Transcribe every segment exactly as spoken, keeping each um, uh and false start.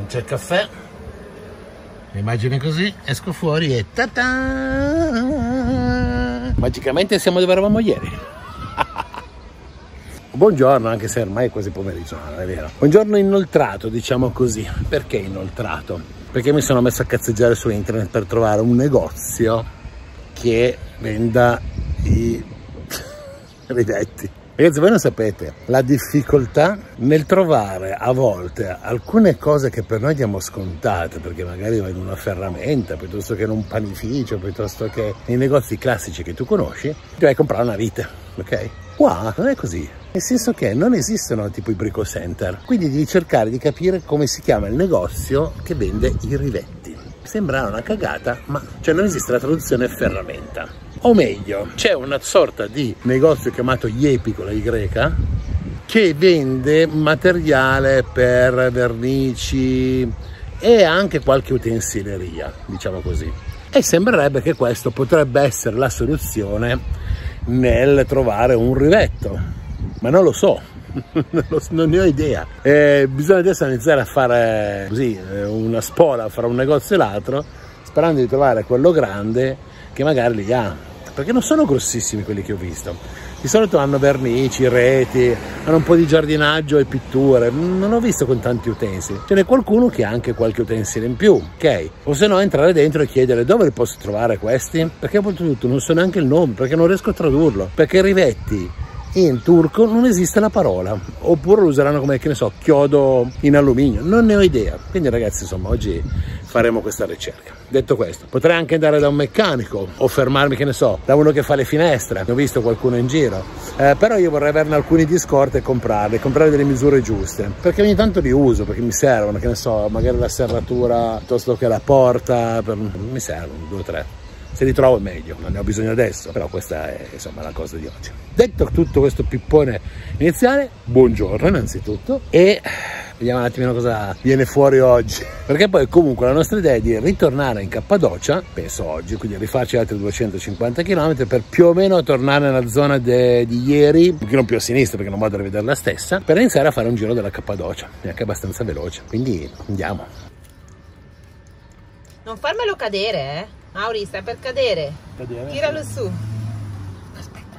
c'è il caffè, immagine così, esco fuori e ta-ta! Magicamente siamo dove eravamo ieri. Buongiorno, anche se ormai è quasi pomeriggio, è vero. Buongiorno inoltrato, diciamo così. Perché inoltrato? Perché mi sono messo a cazzeggiare su internet per trovare un negozio che venda i rivetti. Ragazzi, voi non sapete la difficoltà nel trovare a volte alcune cose che per noi diamo scontate, perché magari vai in una ferramenta, piuttosto che in un panificio, piuttosto che nei negozi classici che tu conosci, ti vai a comprare una vite, ok? Qua non è così, nel senso che non esistono tipo i brico center, quindi devi cercare di capire come si chiama il negozio che vende i rivetti. Sembra una cagata, ma cioè non esiste la traduzione ferramenta. O meglio, c'è una sorta di negozio chiamato Iepi con la Y che vende materiale per vernici e anche qualche utensileria, diciamo così. E sembrerebbe che questo potrebbe essere la soluzione nel trovare un rivetto, ma non lo so. Non ne ho idea. Eh, bisogna adesso iniziare a fare così una spola fra un negozio e l'altro, sperando di trovare quello grande che magari li ha, perché non sono grossissimi quelli che ho visto. Di solito hanno vernici, reti, hanno un po' di giardinaggio e pitture. Non ho visto con tanti utensili. Ce n'è qualcuno che ha anche qualche utensile in più, ok? O se no entrare dentro e chiedere dove li posso trovare questi, perché oltretutto non so neanche il nome, perché non riesco a tradurlo, perché rivetti in turco non esiste la parola, oppure lo useranno come, che ne so, chiodo in alluminio, non ne ho idea. Quindi ragazzi, insomma, oggi faremo questa ricerca. Detto questo, potrei anche andare da un meccanico o fermarmi, che ne so, da uno che fa le finestre, ne ho visto qualcuno in giro, eh, però io vorrei averne alcuni di scorta e comprarli, comprare delle misure giuste, perché ogni tanto li uso, perché mi servono, che ne so, magari la serratura piuttosto che la porta, per... mi servono due o tre. Se li trovo è meglio, non ne ho bisogno adesso, però questa è insomma la cosa di oggi. Detto tutto questo pippone iniziale, buongiorno innanzitutto e vediamo un attimino cosa viene fuori oggi, perché poi comunque la nostra idea è di ritornare in Cappadocia, penso oggi, quindi rifarci altri duecentocinquanta chilometri per più o meno tornare nella zona di ieri, un pochino più a sinistra perché non vado a rivedere la stessa, per iniziare a fare un giro della Cappadocia, neanche abbastanza veloce, quindi andiamo. Non farmelo cadere, eh? Mauri, stai per cadere. cadere Tiralo sì. su. Aspetta.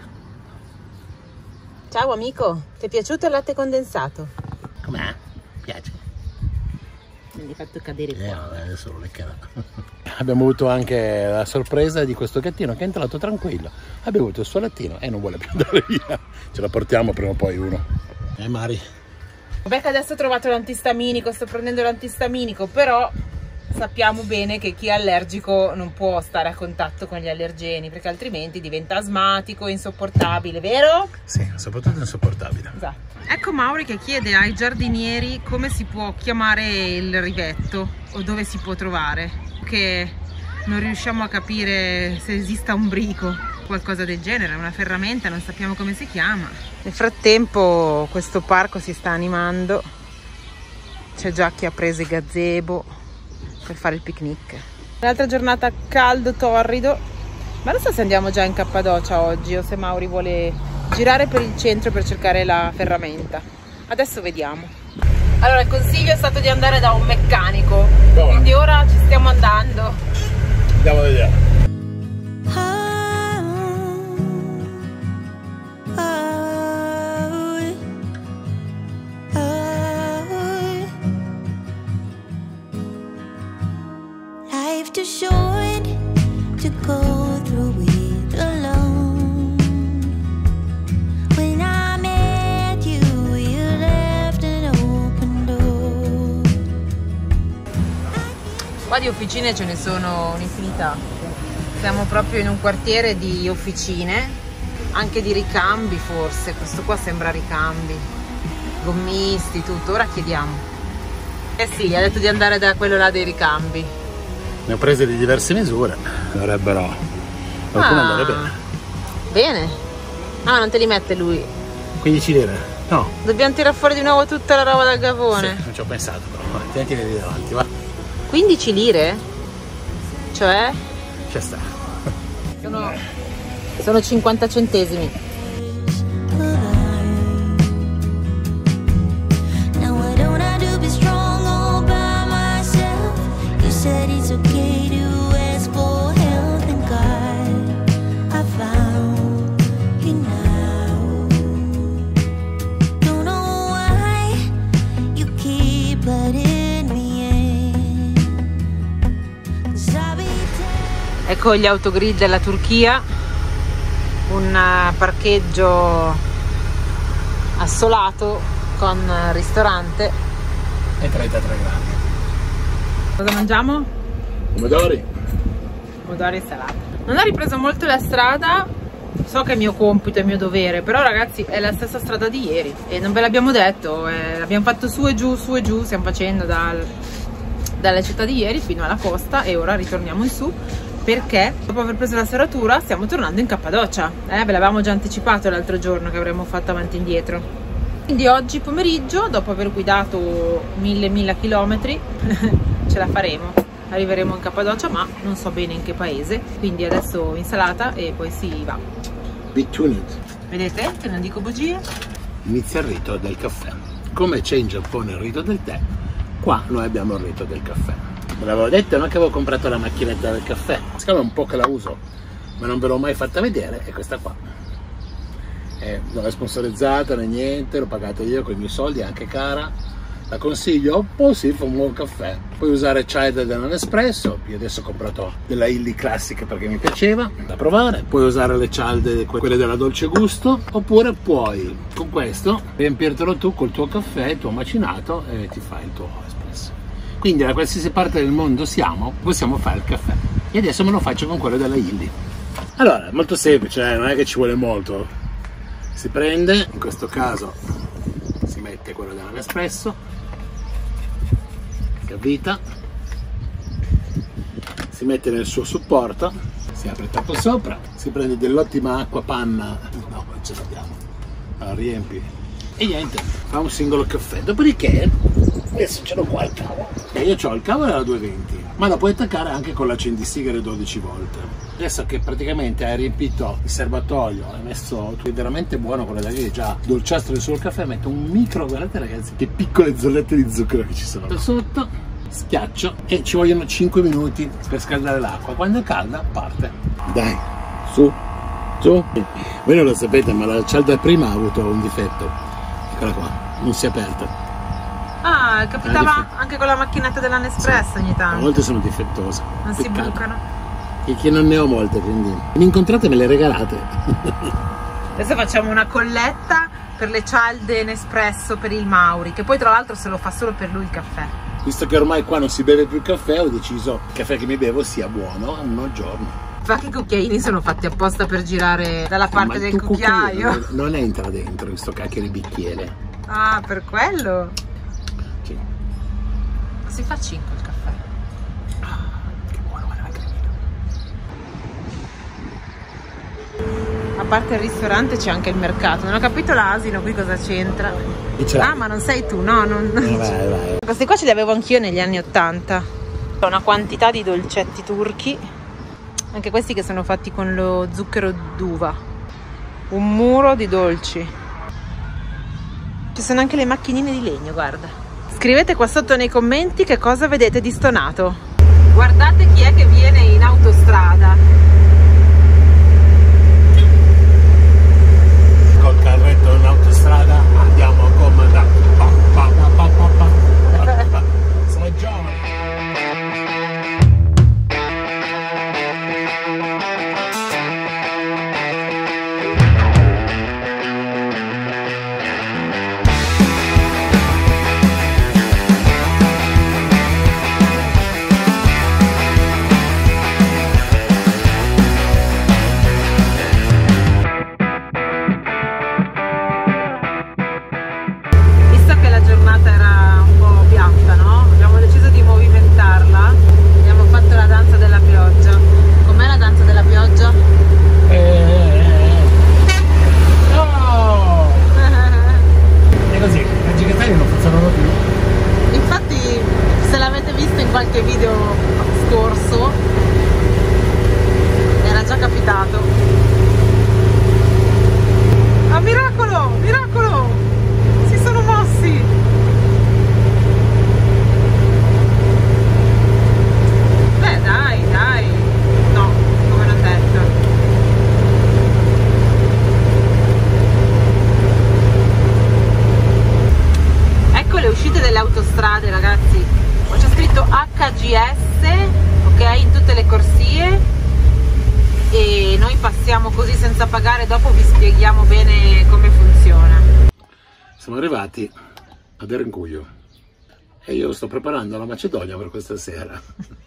Ciao amico, ti è piaciuto il latte condensato? Com'è? Piace? Mi hai fatto cadere qua. Eh, vabbè, adesso lo leccherà. Abbiamo avuto anche la sorpresa di questo gattino che è entrato tranquillo, ha bevuto il suo lattino e non vuole più andare via. Ce la portiamo prima o poi uno. Eh Mari? Vabbè che adesso ho trovato l'antistaminico, sto prendendo l'antistaminico, però sappiamo bene che chi è allergico non può stare a contatto con gli allergeni, perché altrimenti diventa asmatico, insopportabile, vero? Sì, soprattutto insopportabile. Esatto. Ecco Mauri che chiede ai giardinieri come si può chiamare il rivetto o dove si può trovare, che non riusciamo a capire se esista un brico, qualcosa del genere, una ferramenta, non sappiamo come si chiama. Nel frattempo questo parco si sta animando, c'è già chi ha preso i gazebo per fare il picnic. Un'altra giornata caldo, torrido, ma non so se andiamo già in Cappadocia oggi o se Mauri vuole girare per il centro per cercare la ferramenta. Adesso vediamo. Allora il consiglio è stato di andare da un meccanico, no, quindi ora ci stiamo andando. Andiamo a vedere. Too short to go through it alone. When I met you, you left an open door. Qua di officine ce ne sono un'infinità. Siamo proprio in un quartiere di officine, anche di ricambi forse. Questo qua sembra ricambi, gommisti, tutto. Ora chiediamo. Eh sì, ha detto di andare da quello là dei ricambi. Ne ho prese di diverse misure, dovrebbero qualcuno ah, andare bene. Bene? Ah, non te li mette lui? quindici lire? No. Dobbiamo tirare fuori di nuovo tutta la roba dal gavone? Sì, non ci ho pensato però, tieniti lì davanti, va. quindici lire? Cioè? C'è sta. Sono, sono cinquanta centesimi. Now what don't I do be strong all by myself? Ecco gli autogrid della Turchia, un parcheggio assolato con ristorante. E trentatré gradi. Cosa mangiamo? Pomodori. Pomodori e salata. Non ho ripreso molto la strada, so che è mio compito, è mio dovere, però ragazzi è la stessa strada di ieri e non ve l'abbiamo detto, eh, l'abbiamo fatto su e giù, su e giù, stiamo facendo dal, dalle città di ieri fino alla costa e ora ritorniamo in su perché dopo aver preso la serratura stiamo tornando in Cappadocia, eh, ve l'avevamo già anticipato l'altro giorno che avremmo fatto avanti e indietro. Quindi oggi pomeriggio, dopo aver guidato mille mila chilometri, ce la faremo, arriveremo in Cappadocia ma non so bene in che paese, quindi adesso insalata e poi si va. Between it. Vedete che non dico bugie? Inizia il rito del caffè. Come c'è in Giappone il rito del tè, qua noi abbiamo il rito del caffè. Ve l'avevo detto, non che avevo comprato la macchinetta del caffè, siccome è un po' che la uso ma non ve l'ho mai fatta vedere, è questa qua. Eh, non è sponsorizzata né niente, l'ho pagata io con i miei soldi, è anche cara. La consiglio? Poi sì, fa un buon caffè. Puoi usare chai da Nespresso, io adesso ho comprato della Illy classica perché mi piaceva, da provare. Puoi usare le cialde, quelle della Dolce Gusto, oppure puoi con questo riempirtelo tu col tuo caffè, il tuo macinato e ti fai il tuo espresso. Quindi da qualsiasi parte del mondo siamo, possiamo fare il caffè. E adesso me lo faccio con quello della Illy. Allora, è molto semplice, eh? Non è che ci vuole molto. Si prende, in questo caso si mette quello della Nespresso, si avvita, si mette nel suo supporto, si apre il tappo sopra, si prende dell'ottima acqua panna, no, non ce l'abbiamo, la riempi e niente, fa un singolo caffè. Dopodiché, adesso ce l'ho qua il cavo, e io ho il cavo della duecentoventi, ma la puoi attaccare anche con l'accendisigare dodici volt. Adesso che praticamente hai riempito il serbatoio, hai messo, tu è veramente buono con le daghe, già dolciastro sul caffè, metto un micro, guardate ragazzi che piccole zollette di zucchero che ci sono sotto, schiaccio e ci vogliono cinque minuti per scaldare l'acqua, quando è calda parte. Dai, su, su. Voi non lo sapete ma la cialda prima ha avuto un difetto, eccola qua, non si è aperta. Ah, capitava anche con la macchinetta della Nespresso, sì, ogni tanto. A volte sono difettose. Non Peccato. Si bucano. E che non ne ho molte, quindi mi incontrate me le regalate. Adesso facciamo una colletta per le cialde Nespresso per il Mauri, che poi tra l'altro se lo fa solo per lui il caffè. Visto che ormai qua non si beve più il caffè, ho deciso che il caffè che mi bevo sia buono uno al giorno. Infatti i cucchiaini sono fatti apposta per girare dalla parte Ma del cucchiaio. Non entra dentro questo cacchio di bicchiere. Ah, per quello? Sì. Si fa cinque il caffè. A parte il ristorante c'è anche il mercato. Non ho capito l'asino qui cosa c'entra. Ah, ma non sei tu, no? Non... Eh, vai, vai. Questi qua ce li avevo anch'io negli anni ottanta. Una quantità di dolcetti turchi. Anche questi che sono fatti con lo zucchero d'uva. Un muro di dolci. Ci sono anche le macchinine di legno, guarda. Scrivete qua sotto nei commenti che cosa vedete di stonato. Guardate chi è che viene in autostrada. Col carretto in autostrada andiamo a comandare. Pa, pa, pa, pa, pa, pa, pa. Sono giovane. passiamo così senza pagare, dopo vi spieghiamo bene come funziona. Siamo arrivati ad Erinkuyu e io sto preparando la Macedonia per questa sera.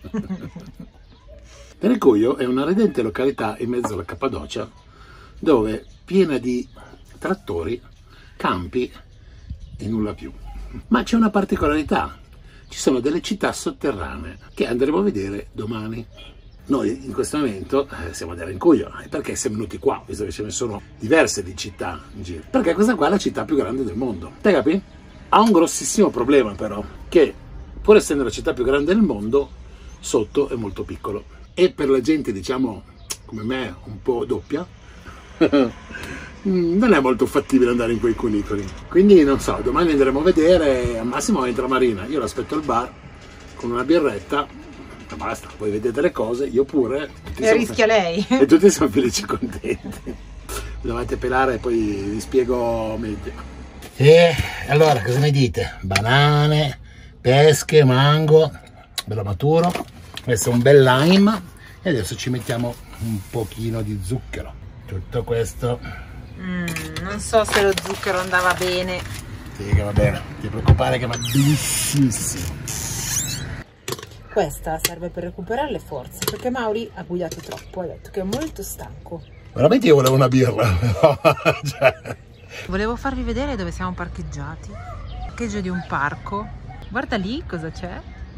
Erinkuyu è una ridente località in mezzo alla Cappadocia, dove piena di trattori, campi e nulla più. Ma c'è una particolarità: ci sono delle città sotterranee che andremo a vedere domani. Noi in questo momento eh, siamo ad Erinkuyu. E perché siamo venuti qua, visto che ce ne sono diverse di città in giro? Perché questa qua è la città più grande del mondo. Te capi? Ha un grossissimo problema però, che pur essendo la città più grande del mondo, sotto è molto piccolo. E per la gente, diciamo, come me, un po' doppia, non è molto fattibile andare in quei cunicoli. Quindi non so, domani andremo a vedere, al massimo entra Marina, io l'aspetto al bar con una birretta, basta, voi vedete le cose, io pure. E rischia lei. E tutti siamo felici e contenti. Dovete pelare e poi vi spiego meglio. E allora cosa mi dite? Banane, pesche, mango, bello maturo, questo è un bel lime e adesso ci mettiamo un pochino di zucchero. Tutto questo. Mm, non so se lo zucchero andava bene. Sì, che va bene, non ti preoccupare che va benissimo. Questa serve per recuperare le forze, perché Mauri ha guidato troppo, ha detto che è molto stanco. Veramente io volevo una birra. Cioè. Volevo farvi vedere dove siamo parcheggiati. Parcheggio di un parco. Guarda lì cosa c'è.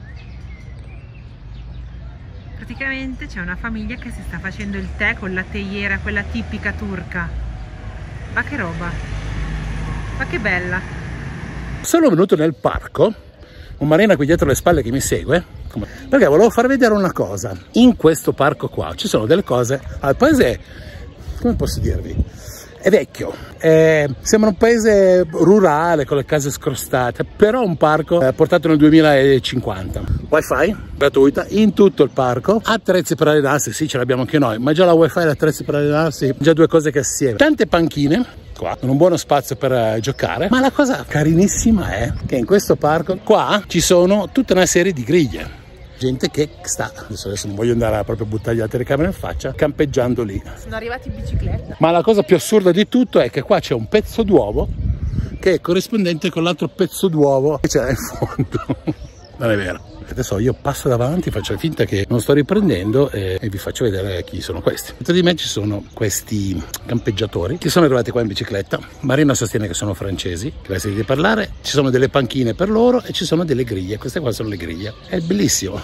Praticamente c'è una famiglia che si sta facendo il tè con la teiera, quella tipica turca. Ma che roba! Ma che bella! Sono venuto nel parco, con Marina qui dietro le spalle che mi segue, perché volevo far vedere una cosa. In questo parco qua ci sono delle cose. Al paese, come posso dirvi, è vecchio, è, sembra un paese rurale con le case scrostate, però un parco eh, portato nel duemilacinquanta. Wifi gratuita in tutto il parco, attrezzi per allenarsi, sì, ce l'abbiamo anche noi, ma già la wifi e l'attrezzi per allenarsi, già due cose che assieme. Tante panchine qua, con un buono spazio per uh, giocare, ma la cosa carinissima è che in questo parco qua ci sono tutta una serie di griglie. Gente che sta, adesso, adesso non voglio andare a proprio buttargli la telecamera in faccia, campeggiando lì. Sono arrivati in bicicletta. Ma la cosa più assurda di tutto è che qua c'è un pezzo d'uovo che è corrispondente con l'altro pezzo d'uovo che c'è in fondo. Non è vero. Adesso io passo davanti, faccio finta che non sto riprendendo e, e vi faccio vedere chi sono questi. Dietro di me ci sono questi campeggiatori che sono arrivati qua in bicicletta. Marina sostiene che sono francesi, che la sentite parlare. Ci sono delle panchine per loro e ci sono delle griglie. Queste qua sono le griglie. È bellissimo.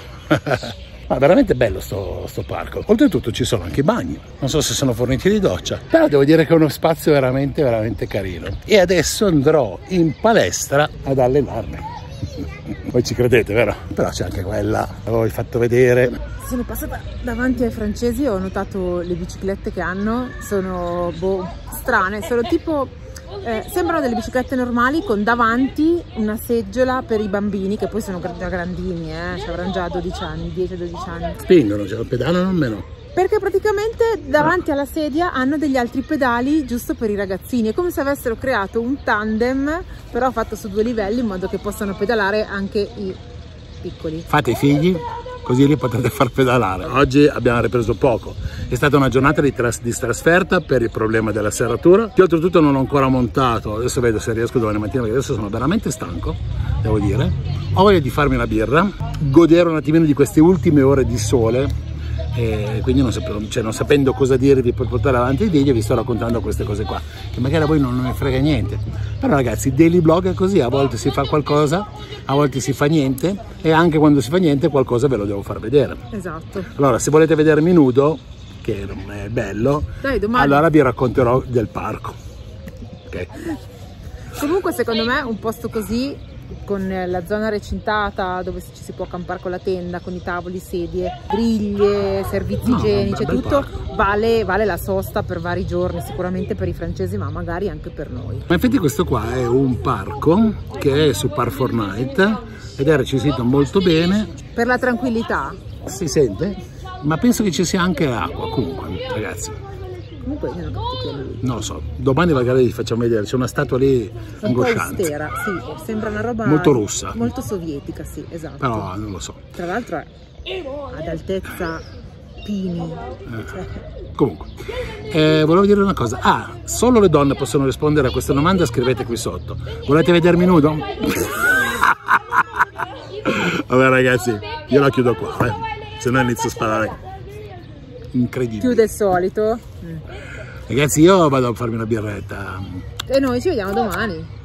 Ma veramente bello sto, sto parco. Oltretutto ci sono anche i bagni. Non so se sono forniti di doccia, però devo dire che è uno spazio veramente, veramente carino. E adesso andrò in palestra ad allenarmi. Voi ci credete, vero? Però c'è anche quella, l'avevo fatto vedere. Sono passata davanti ai francesi e ho notato le biciclette che hanno, sono boh, strane, sono tipo, eh, sembrano delle biciclette normali con davanti una seggiola per i bambini, che poi sono già grandini, eh, ci avranno già dodici anni, dieci dodici anni. Spingono, cioè pedalano o meno? Perché praticamente davanti alla sedia hanno degli altri pedali giusto per i ragazzini. È come se avessero creato un tandem, però fatto su due livelli, in modo che possano pedalare anche i piccoli. Fate i figli, così li potete far pedalare. Oggi abbiamo ripreso poco. È stata una giornata di, tras di trasferta per il problema della serratura, che oltretutto non ho ancora montato. Adesso vedo se riesco domani mattina, perché adesso sono veramente stanco, devo dire. Ho voglia di farmi una birra, godere un attimino di queste ultime ore di sole. E quindi non, sapevo, cioè non sapendo cosa dirvi per portare avanti il video, vi sto raccontando queste cose qua che magari a voi non ne frega niente, però ragazzi, daily blog è così, a volte si fa qualcosa, a volte si fa niente, e anche quando si fa niente qualcosa ve lo devo far vedere. Esatto. Allora, se volete vedermi nudo, che non è bello, dai, domani. Allora vi racconterò del parco. Okay. Comunque secondo me un posto così, con la zona recintata dove ci si può accampare con la tenda, con i tavoli, sedie, griglie, servizi no, igienici, tutto vale, vale la sosta per vari giorni, sicuramente per i francesi, ma magari anche per noi. Ma infatti questo qua è un parco che è su Park four Nights ed è recensito molto bene. Per la tranquillità. Si sente? Ma penso che ci sia anche acqua comunque, ragazzi. Comunque io non capisco chi è lui. Non lo so, domani magari vi facciamo vedere, c'è una statua lì angosciante. Austera, sì, sembra una roba molto russa. Molto sovietica, sì, esatto. Però non lo so. Tra l'altro è ad altezza Pini. Eh. Cioè, Comunque, eh, volevo dire una cosa. Ah, solo le donne possono rispondere a questa domanda, scrivete qui sotto. Volete vedermi nudo? Vabbè ragazzi, io la chiudo qua, eh. Se no inizio a sparare. Incredibile. Più del solito. Ragazzi, io vado a farmi una birretta. E noi ci vediamo domani.